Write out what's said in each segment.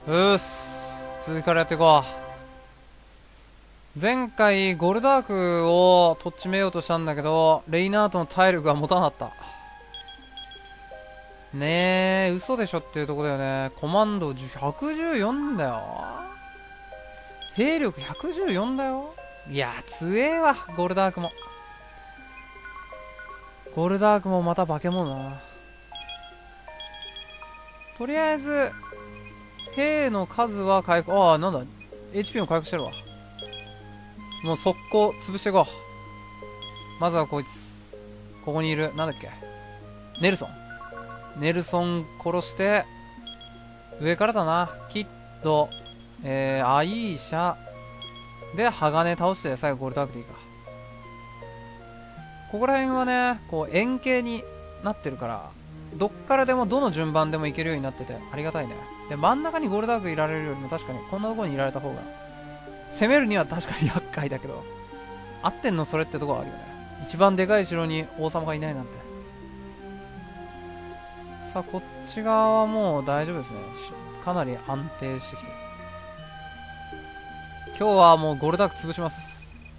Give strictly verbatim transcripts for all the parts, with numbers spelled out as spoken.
うーす。続きからやっていこう。前回ゴルダークをとっちめようとしたんだけど、レイナートの体力が持たなかった。ねえ、嘘でしょっていうとこだよね。コマンドひゃくじゅうよんだよ。兵力ひゃくじゅうよんだよ。いや、強えわ、ゴルダークも。ゴルダークもまた化け物だな。とりあえず、兵の数は回復、ああ、なんだ、エイチピー も回復してるわ。もう速攻潰していこう。まずはこいつ。ここにいる、なんだっけ。ネルソン。ネルソン殺して、上からだな。キッド、えー、アイーシャ、で、鋼倒して最後ゴルダークでいいか。ここら辺はね、こう円形になってるから、どっからでもどの順番でもいけるようになっててありがたいね。で、真ん中にゴルダークいられるよりも確かにこんなところにいられた方が、攻めるには確かに厄介だけど、合ってんのそれってとこはあるよね。一番でかい城に王様がいないなんて。さあ、こっち側はもう大丈夫ですね。かなり安定してきてる。今日はもうゴルダーク潰します。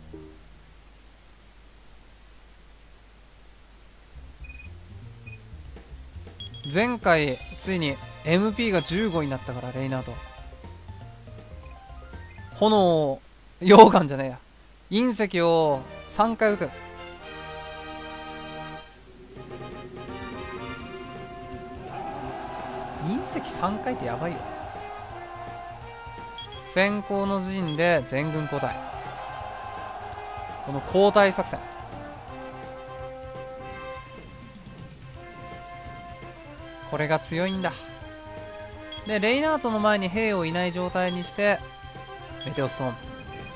前回ついに エムピー がじゅうごになったから、レイナート炎溶岩じゃねえや、隕石をさんかい撃てる。隕石さんかいってやばいよ。先行の陣で全軍交代。この交代作戦、これが強いんだ。で、レイナートの前に兵をいない状態にしてメテオストーム。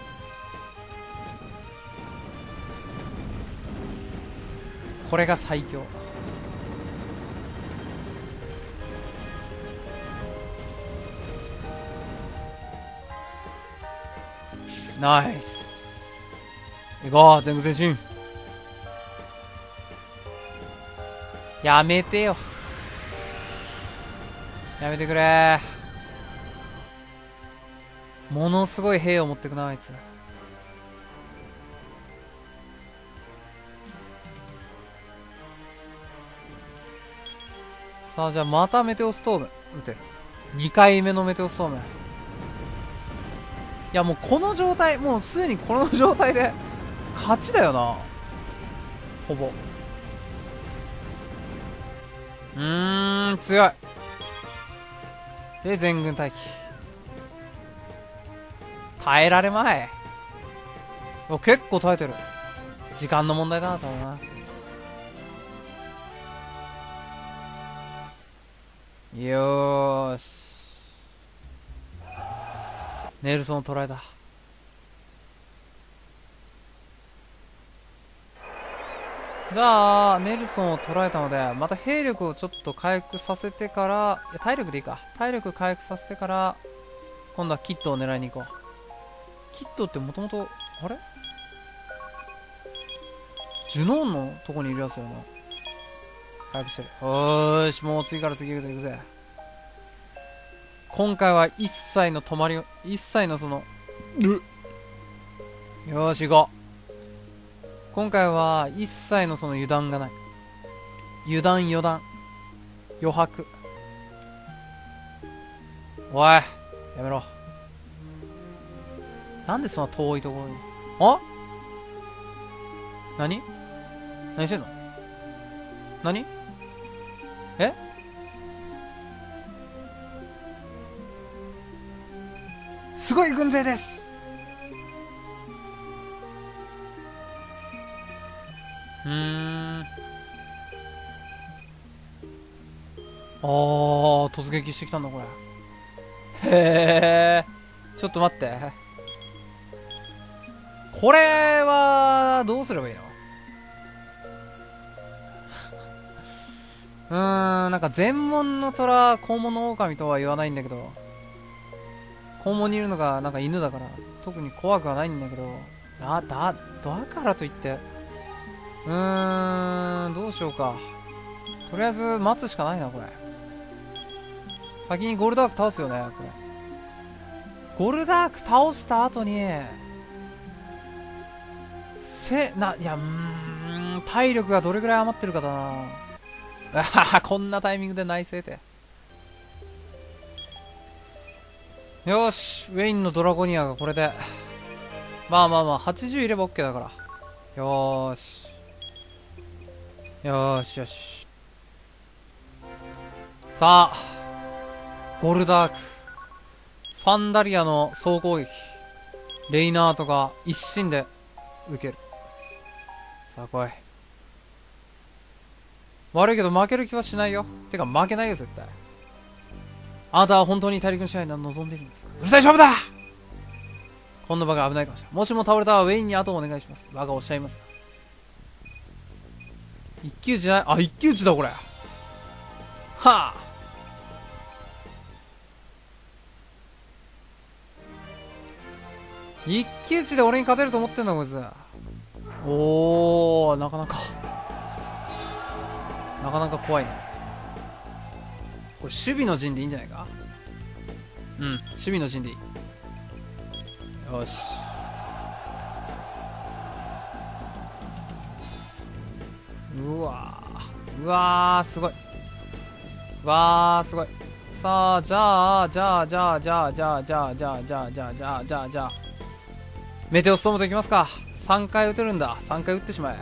これが最強。ナイス。行こう、全軍前進。やめてよ、やめてくれ。ものすごい兵を持ってくな、あいつ。さあ、じゃあまたメテオストーム撃てる。にかいめのメテオストーム。いや、もうこの状態、もうすでにこの状態で勝ちだよな、ほぼ。うーん、強い。で、全軍待機。耐えられまい。結構耐えてる。時間の問題だな、多分な。よーし。ネルソンを捕らえた。じゃあ、ネルソンを捕らえたので、また兵力をちょっと回復させてから、いや、体力でいいか。体力回復させてから、今度はキットを狙いに行こう。キットってもともと、あれジュノーンのとこにいるやつだよな。回復してる。おーし、もう次から次へと行くぜ。今回は一切の止まり、一切のその、よーし行こう。今回は一切のその油断がない。油断余談。余白。おい、やめろ。なんでそんな遠いところに。あ、何何してんの。何え、すごい軍勢です。うーん。あー、突撃してきたんだこれ。へえ。ちょっと待って。これはどうすればいいの。うーん、なんか全門の虎、肛門の狼とは言わないんだけど、肛門にいるのがなんか犬だから特に怖くはないんだけど、だ、だ、だからといって、うーん、どうしようか。とりあえず待つしかないな、これ。先にゴールダーク倒すよね、これ。 ゴルダーク倒した後に、せ、な、いや、うーん、体力がどれぐらい余ってるかだな。あはは、こんなタイミングで内政って。よし、ウェインのドラゴニアがこれで。まあまあまあ、はちじゅういれば OK だから。よーし。よーしよし。さあ、ゴルダーク。ファンダリアの総攻撃。レイナートが一心で受ける。さあ来い。悪いけど負ける気はしないよ。てか負けないよ絶対。あなたは本当に大陸の試合に望んでいるんですか？うるさい勝負だ。こんな場が危ないかもしれない。もしも倒れたらウェインに後をお願いします。場がおっしゃいます。一騎打ちじゃない？あ、一騎打ちだこれ。はあ。一騎打ちで俺に勝てると思ってんだこいつ。おー、なかなかなかなか怖いね。これ守備の陣でいいんじゃないか。うん、守備の陣でいい。よし。うわー、うわー、すごい。うわー、すごい。さあ、じゃあ、じゃあ、じゃあ、じゃあ、じゃあ、じゃあ、じゃあ、じゃあ、じゃあ、じゃあ、じゃあ、じゃあ、メテオストームといきますか。さんかい撃てるんだ。さんかい撃ってしまえ。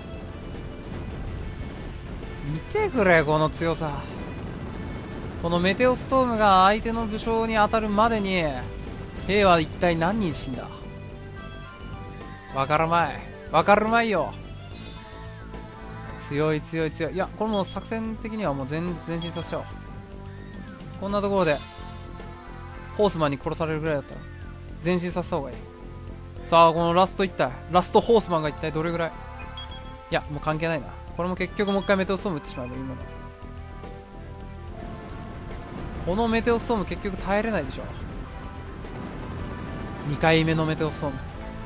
見てくれ、この強さ。このメテオストームが相手の武将に当たるまでに、兵は一体何人死んだ？わからまい。わかるまいよ。強い強い強い。いや、これもう作戦的にはもう全前進させちゃおう。こんなところで、ホースマンに殺されるぐらいだったら、前進させた方がいい。さあ、このラスト一体。ラストホースマンが一体どれぐらい？いや、もう関係ないな。これも結局もう一回メテオストーム撃ってしまえばいいもの。このメテオストーム結局耐えれないでしょ。にかいめのメテオストーム。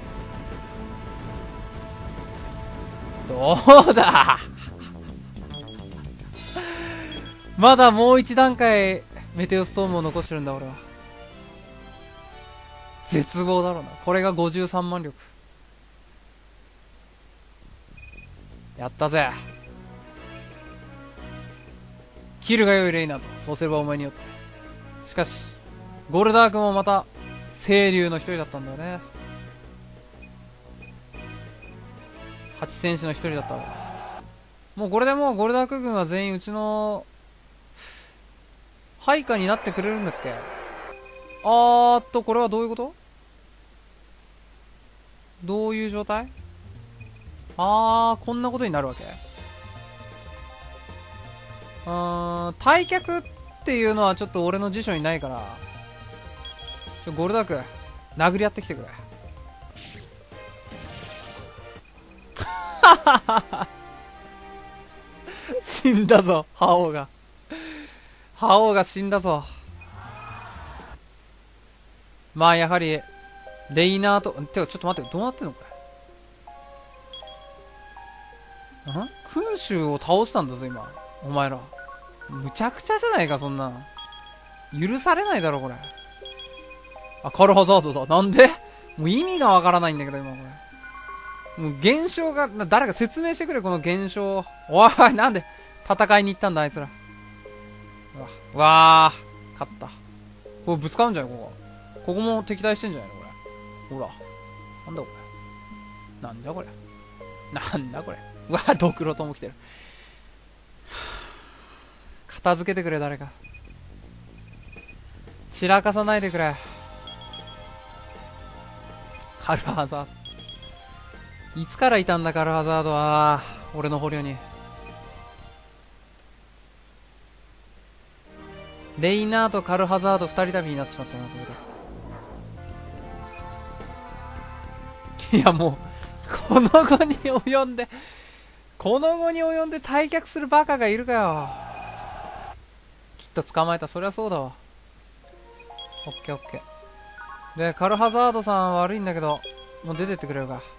どうだまだもう一段階メテオストームを残してるんだ俺は。絶望だろうな。これがごじゅうさんまん力。やったぜ。キルが良いレイナーと。そうすればお前によって。しかしゴルダークもまた清流の一人だったんだよね。はち戦士の一人だったわ。もうこれでもうゴルダーク軍は全員うちの配下になってくれるんだっけ。あーっとこれはどういうこと？どういう状態？あー、こんなことになるわけ？うーん、退却っていうのはちょっと俺の辞書にないから、ちょゴルダーク殴り合ってきてくれ。死んだぞ覇王が。覇王が死んだぞ。まあやはりレイナーと、てかちょっと待って、どうなってんのこれ。ん？君主を倒したんだぞ今お前ら。むちゃくちゃじゃないかそんな。許されないだろこれ。あ、カルハザードだ。なんで？もう意味がわからないんだけど今これ。もう現象が、誰か説明してくれこの現象。おい、なんで戦いに行ったんだあいつら。うわ、うわー、勝った。これぶつかるんじゃないここ。ここも敵対してんじゃないのこれ。ほら。なんだこれ。なんだこれ。なんだこれ。うわ、ドクロとも来てる。片付けてくれ誰か。散らかさないでくれ。カルハザード。いつからいたんだカルハザードは。俺の捕虜に。レイナーとカルハザード二人旅になってしまったなこれで。いやもうこの後に及んでこの後に及んで退却するバカがいるかよ。きっと捕まえた。そりゃそうだわ。オッケーオッケー。でカルハザードさん悪いんだけどもう出てってくれるか。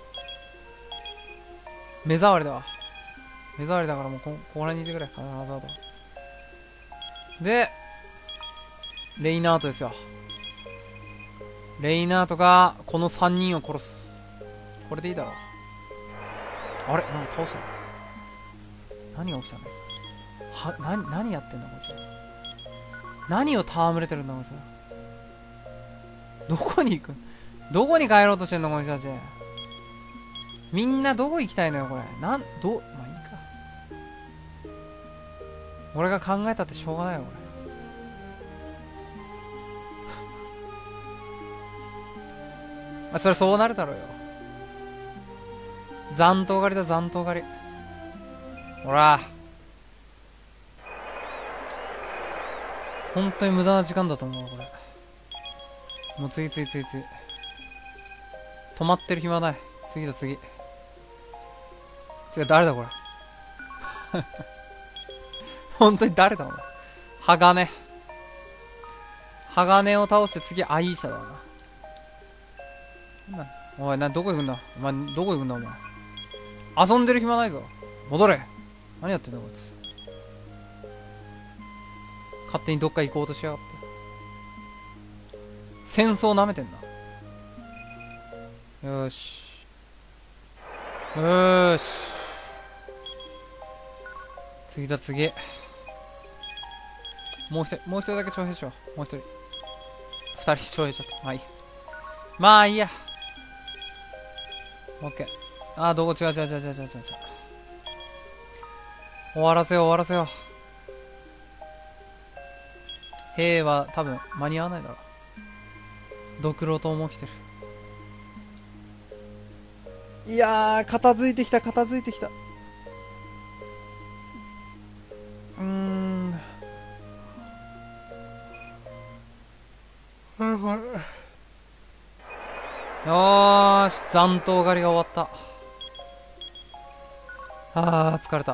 目障りだわ。目障りだからもうこここら辺にいてくれカルハザードでレイナートですよ。 レイナートがこのさんにんを殺す。これでいいだろう。あれなんか倒したの。何が起きたの。は、な、何やってんだこいつ。何を戯れてるんだこいつ。どこに行く、どこに帰ろうとしてんのこの人たち。みんなどこ行きたいのよこれ。なん、ど、まあいいか。俺が考えたってしょうがないよこれ。まあそれそうなるだろうよ。残党狩りだ残党狩り。ほら。本当に無駄な時間だと思うこれ。もう次次次次。止まってる暇ない。次だ次。次誰だこれ。本当に誰だお前。鋼。鋼を倒して次アイーシャだな。なおいな、どこ行くんだお前。どこ行くんだお前。遊んでる暇ないぞ。戻れ。何やってんだこいつ。勝手にどっか行こうとしやがって。戦争なめてんだ。よーしよーし。次だ次。もう一人もう一人だけ徴兵しよう。もう一人二人徴兵しちゃった。まあいいまあいいや。オッケー。あーどこ違う違う違う違う違う違う違う。終わらせよう終わらせよう。兵は多分間に合わないだろう。ドクロ島も来てる。いやー片付いてきた片付いてきた。うーんよーし残党狩りが終わった。あー疲れた。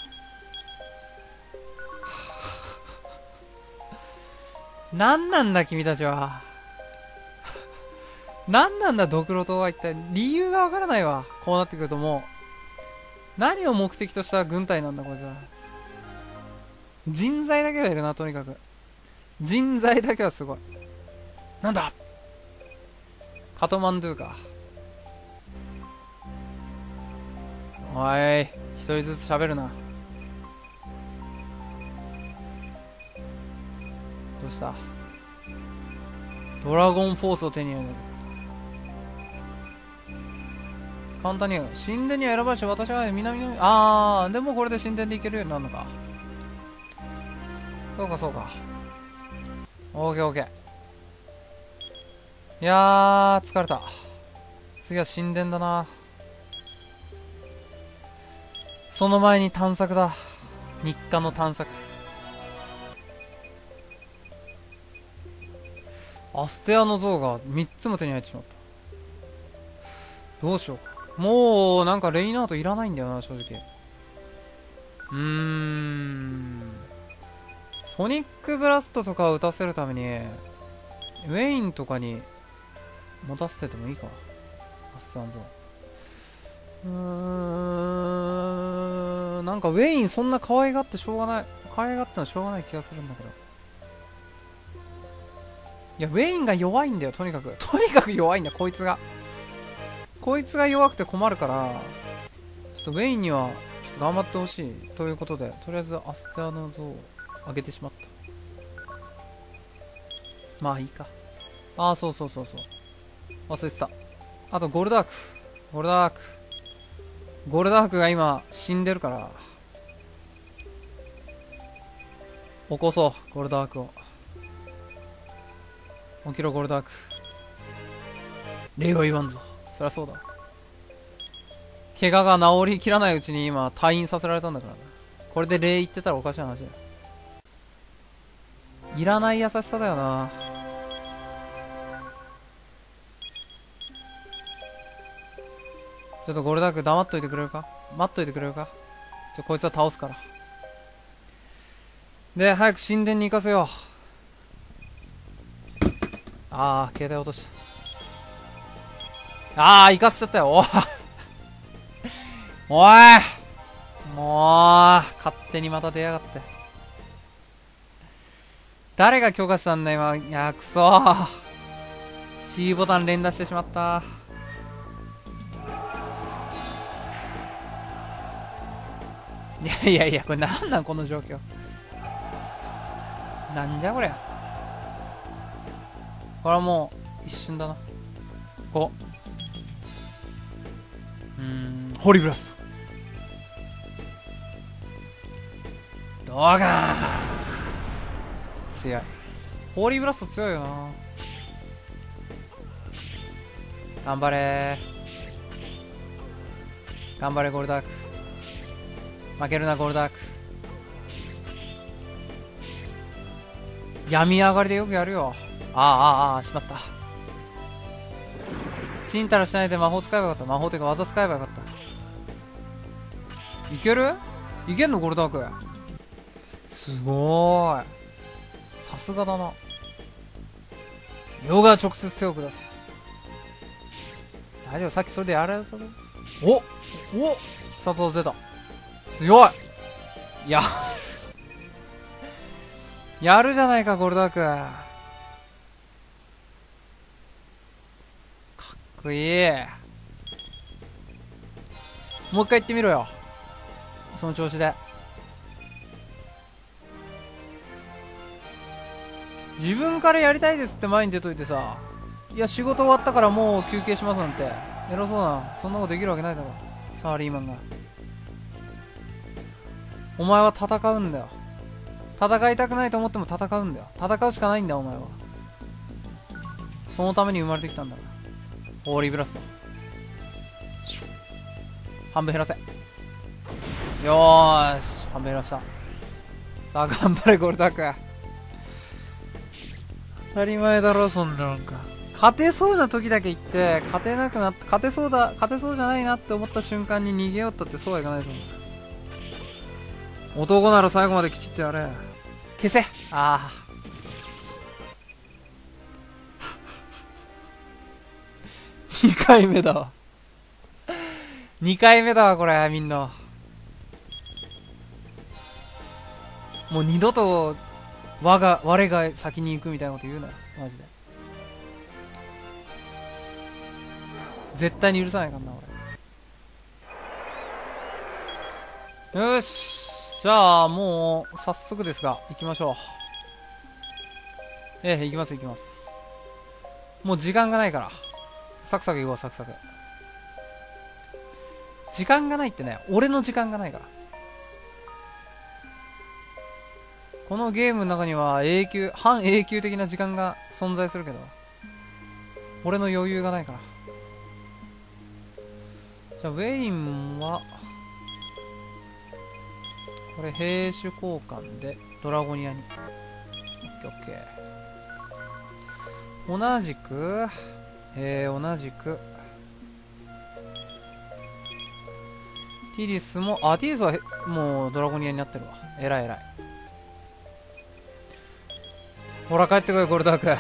何なんだ君たちは。何なんだドクロ島は一体。理由がわからないわ。こうなってくるともう何を目的とした軍隊なんだこいつは。人材だけはいるな。とにかく人材だけはすごい。なんだカトマンドゥか。おい一人ずつ喋るな。どうした。ドラゴンフォースを手に入れる。簡単に言う。神殿には選ばれし私は南の、あーでもこれで神殿で行けるようになるのか。そうかそうか。オーケーオーケー。いやー疲れた。次は神殿だな。その前に探索だ。日課の探索。アステアの像がみっつも手に入ってしまった。どうしようか。もうなんかレイナートいらないんだよな正直。うーんソニックブラストとかを打たせるためにウェインとかに持たせててもいいか。アステアの像。うーんなんかウェインそんな可愛がってしょうがない。可愛がってのはしょうがない気がするんだけど。いやウェインが弱いんだよ。とにかくとにかく弱いんだこいつが。こいつが弱くて困るからちょっとウェインにはちょっと頑張ってほしいということで、とりあえずアステアの像を上げてしまった。まあいいか。ああそうそうそうそう忘れてた。あとゴルダークゴルダークゴルダークが今死んでるから起こそう。ゴルダークを起きろ。ゴルダーク礼は言わんぞ。そりゃそうだ。怪我が治りきらないうちに今退院させられたんだからな。これで礼言ってたらおかしい話だよ。いらない優しさだよな。ちょっとゴルダーク黙っといてくれるか。待っといてくれるか。ちょこいつは倒すから。で早く神殿に行かせよう。ああ携帯落とした。ああ行かせちゃったよ。おいおいもう勝手にまた出やがって。誰が許可したんだ今。いやくそ C ボタン連打してしまった。いやいやいや、これなんなんこの状況。なんじゃこりゃ。これはもう一瞬だな。こう。うーん、ホリブラスト。ドーガン強い。ホーリーブラスト強いよな。頑張れー。頑張れゴールダーク。負けるなゴールダーク。闇上がりでよくやるよ。ああああああ、しまった。チンタラしないで魔法使えばよかった。魔法ってか技使えばよかった。いけるいけんのゴールダーク。すごーい。さすがだな。ヨガ直接手を下す。大丈夫、さっきそれでやられたぞ。おお必殺技出た。強い。ややるじゃないかゴールダーク。かっこいい。もう一回言ってみろよ、その調子で。自分からやりたいですって前に出といてさ、いや仕事終わったからもう休憩しますなんて偉そうな。そんなことできるわけないだろサラリーマンが。お前は戦うんだよ。戦いたくないと思っても戦うんだよ。戦うしかないんだよお前は。そのために生まれてきたんだから。ホーリーブラスト半分減らせ。よーし半分減らした。さあ頑張れゴールダーク。当たり前だろそんな。なんか勝てそうな時だけ言って勝てなくなって、勝てそうだ勝てそうじゃないなって思った瞬間に逃げようったってそうはいかないぞ。男なら最後まできちっとやれ。消せ。ああにかいめだわにかいめだわこれ。みんなもう二度と我が我が先に行くみたいなこと言うなよマジで。絶対に許さないからな俺。よしじゃあもう早速ですが行きましょう。ええ行きます行きます。もう時間がないからサクサク行こうサクサク。時間がないってね、俺の時間がないから。このゲームの中には永久半永久的な時間が存在するけど俺の余裕がないから。じゃあウェインはこれ兵種交換でドラゴニアに。オッケーオッケー。同じくえー、同じくティリスも、あティリスはもうドラゴニアになってるわ。えらいえらい。ほら帰ってこいゴールダーク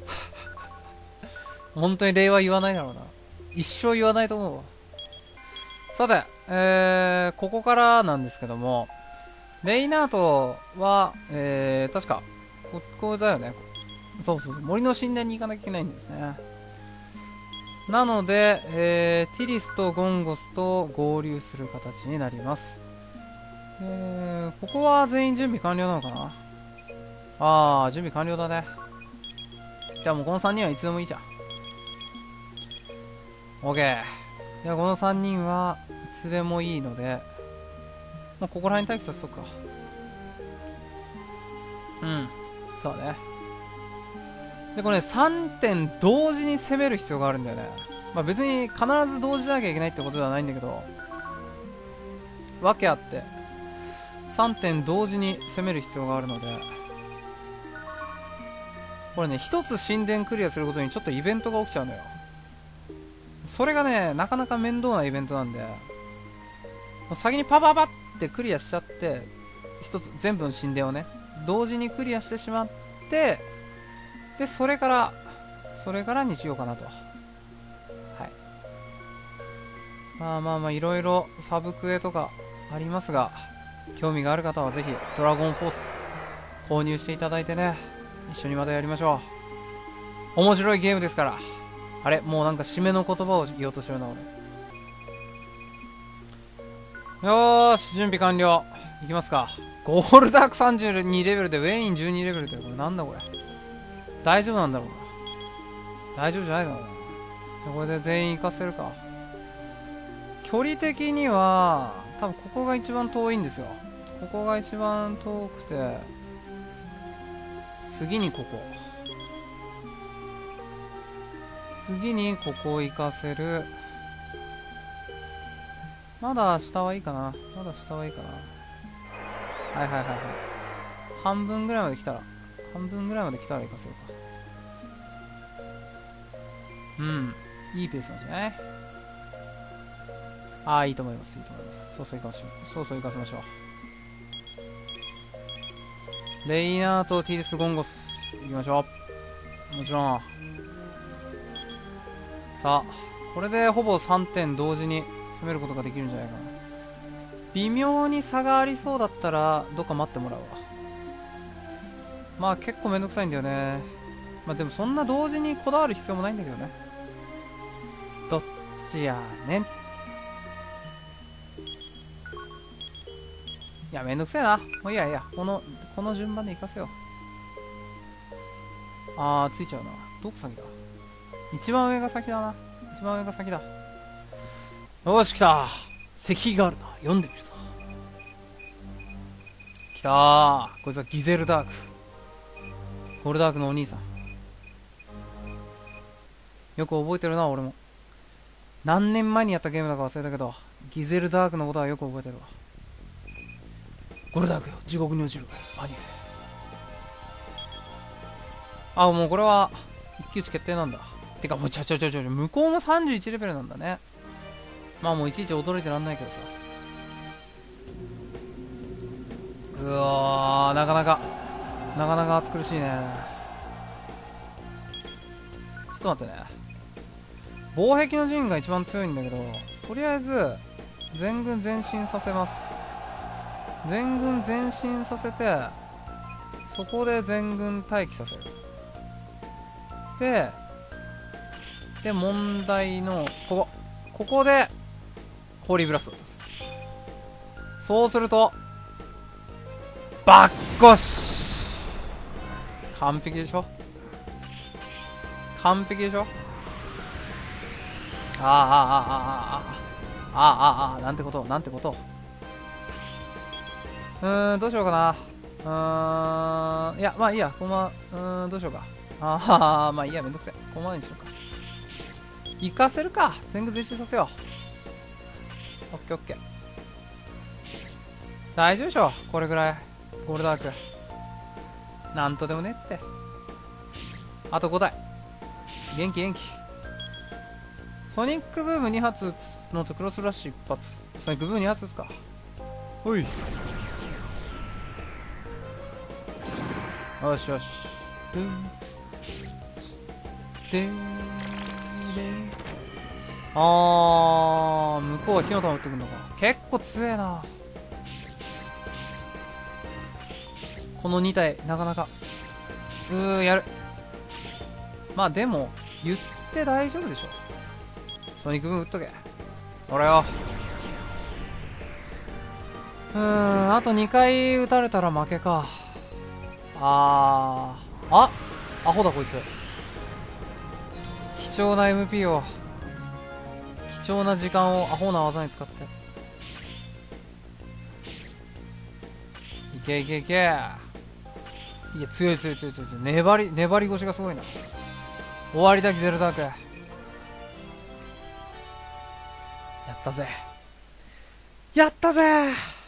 本当に礼は言わないだろうな。一生言わないと思うわ。さて、えー、ここからなんですけども、レイナートは、えー、確か、ここだよね。そうそうそう、森の神殿に行かなきゃいけないんですね。なので、えー、ティリスとゴンゴスと合流する形になります。えー、ここは全員準備完了なのかな。あー、準備完了だね。じゃあもうこのさんにんはいつでもいいじゃん。オーケー。じゃあこのさんにんはいつでもいいので、もうここら辺待機させとくか。うん。そうね。で、これね、さんてん同時に攻める必要があるんだよね。まあ別に必ず同時じゃなきゃいけないってことではないんだけど、わけあって、さんてん同時に攻める必要があるので、これね、一つ神殿クリアすることにちょっとイベントが起きちゃうのよ。それがね、なかなか面倒なイベントなんで、先にパパパってクリアしちゃって、一つ、全部の神殿をね、同時にクリアしてしまって、で、それから、それからにしようかなと。はい。まあまあまあ、いろいろサブクエとかありますが、興味がある方はぜひ、ドラゴンフォース、購入していただいてね、一緒にまたやりましょう。面白いゲームですから。 あれもうなんか締めの言葉を言おうとしてるな、俺。よーし、準備完了。いきますか。ゴールダークさんじゅうにレベルでウェインじゅうにレベルで、これなんだこれ。大丈夫なんだろうな。大丈夫じゃないのかな。じゃあこれで全員行かせるか。距離的には、多分ここが一番遠いんですよ。ここが一番遠くて、次にここ。次にここ行かせる。まだ下はいいかな。まだ下はいいかな。はいはいはいはい。半分ぐらいまで来たら、半分ぐらいまで来たら行かせようか。うん。いいペースなんじゃない？ああ、いいと思います。いいと思います。そうそう行かせましょう。そうそう行かせましょう。レイナーとティリス・ゴンゴス行きましょう。もちろん。さあ、これでほぼさんてん同時に攻めることができるんじゃないかな。微妙に差がありそうだったら、どっか待ってもらうわ。まあ結構めんどくさいんだよね。まあでもそんな同時にこだわる必要もないんだけどね。どっちやねん。いや、めんどくせえな。もういいやいや、この、この順番で行かせよう。あー、ついちゃうな。どこ先だ？一番上が先だな。一番上が先だ。よし、来た。石があるな。読んでみるぞ。来たー。こいつはギゼルダーク。ゴルダークのお兄さん。よく覚えてるな、俺も。何年前にやったゲームだか忘れたけど、ギゼルダークのことはよく覚えてるわ。ゴルダークよ、地獄に落ちるアニメ。あ、もうこれは一騎打ち決定なんだ。てかもうちょちょちょちょ向こうもさんじゅういちレベルなんだね。まあもういちいち驚いてらんないけどさ。うわー、なかなかなかなか暑苦しいね。ちょっと待ってね。防壁の陣が一番強いんだけど、とりあえず全軍前進させます。全軍前進させて、そこで全軍待機させる。でで問題のここここでホーリーブラストを出す。そうするとバッコシ完璧でしょ。完璧でしょ。あああああああああああなんてことなんてこと。うーん、どうしようかな。うーん、いや、まあいいや、このまま、うーん、どうしようか。ああ、まあいいや、めんどくせえ。このままにしようか。行かせるか。全軍前進させよう。オッケーオッケー。大丈夫でしょ。これぐらい。ゴールダーク。なんとでもねって。あとごだい。元気元気。ソニックブームに発撃つ。ノートクロスラッシュ一発。ソニックブームに発撃つか。ほい。よしよし。でーあー、向こうは火の玉打ってくるのか。結構強えな。このに体、なかなか。うー、やる。まあでも、言って大丈夫でしょ。ソニックブーム打っとけ。俺よ。うーん、あとにかい撃たれたら負けか。あー、あアホだこいつ。貴重な エムピー を。貴重な時間をアホな技に使って。いけいけいけ。いや、強い強い強い強い強い。粘り、粘り腰がすごいな。終わりだ、ギゼルダーク。やったぜ。やったぜ